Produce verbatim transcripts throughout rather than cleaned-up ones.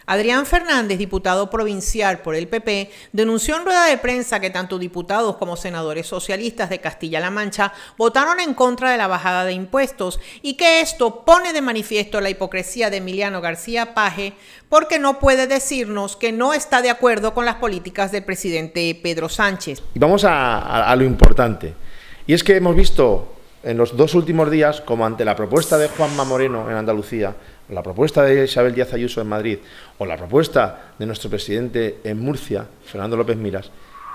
Adrián Fernández, diputado provincial por el P P, denunció en rueda de prensa que tanto diputados como senadores socialistas de Castilla-La Mancha votaron en contra de la bajada de impuestos y que esto pone de manifiesto la hipocresía de Emiliano García Paje porque no puede decirnos que no está de acuerdo con las políticas del presidente Pedro Sánchez. Y vamos a, a, a lo importante, y es que hemos visto en los dos últimos días, como ante la propuesta de Juanma Moreno en Andalucía, la propuesta de Isabel Díaz Ayuso en Madrid o la propuesta de nuestro presidente en Murcia, Fernando López Miras,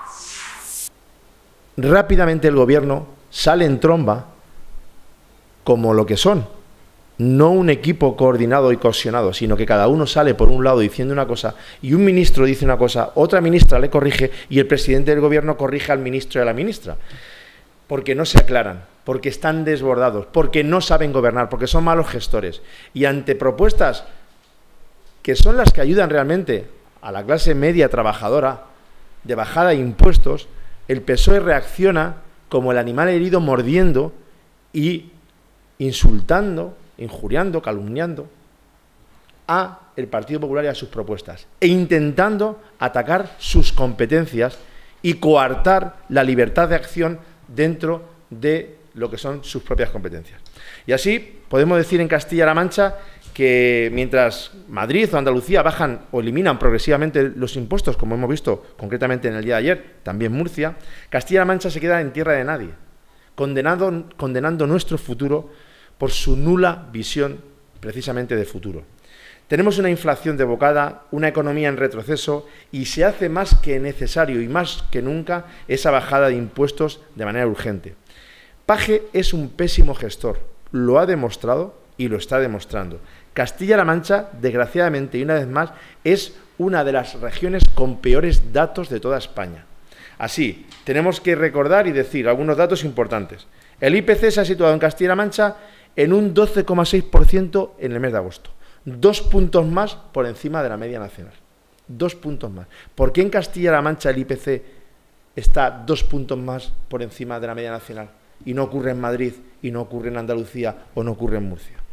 rápidamente el gobierno sale en tromba como lo que son, no un equipo coordinado y cohesionado, sino que cada uno sale por un lado diciendo una cosa y un ministro dice una cosa, otra ministra le corrige y el presidente del gobierno corrige al ministro y a la ministra, porque no se aclaran, porque están desbordados, porque no saben gobernar, porque son malos gestores. Y ante propuestas que son las que ayudan realmente a la clase media trabajadora de bajada de impuestos, el P S O E reacciona como el animal herido mordiendo y insultando, injuriando, calumniando a el Partido Popular y a sus propuestas, e intentando atacar sus competencias y coartar la libertad de acción dentro de lo que son sus propias competencias. Y así podemos decir en Castilla-La Mancha que mientras Madrid o Andalucía bajan o eliminan progresivamente los impuestos, como hemos visto concretamente en el día de ayer, también Murcia, Castilla-La Mancha se queda en tierra de nadie, condenado, condenando nuestro futuro por su nula visión precisamente de futuro. Tenemos una inflación desbocada, una economía en retroceso y se hace más que necesario y más que nunca esa bajada de impuestos de manera urgente. Paje es un pésimo gestor, lo ha demostrado y lo está demostrando. Castilla-La Mancha, desgraciadamente y una vez más, es una de las regiones con peores datos de toda España. Así, tenemos que recordar y decir algunos datos importantes. El I P C se ha situado en Castilla-La Mancha en un doce coma seis por ciento en el mes de agosto. Dos puntos más por encima de la media nacional. Dos puntos más. ¿Por qué en Castilla-La Mancha el I P C está dos puntos más por encima de la media nacional? Y no ocurre en Madrid, y no ocurre en Andalucía, o no ocurre en Murcia.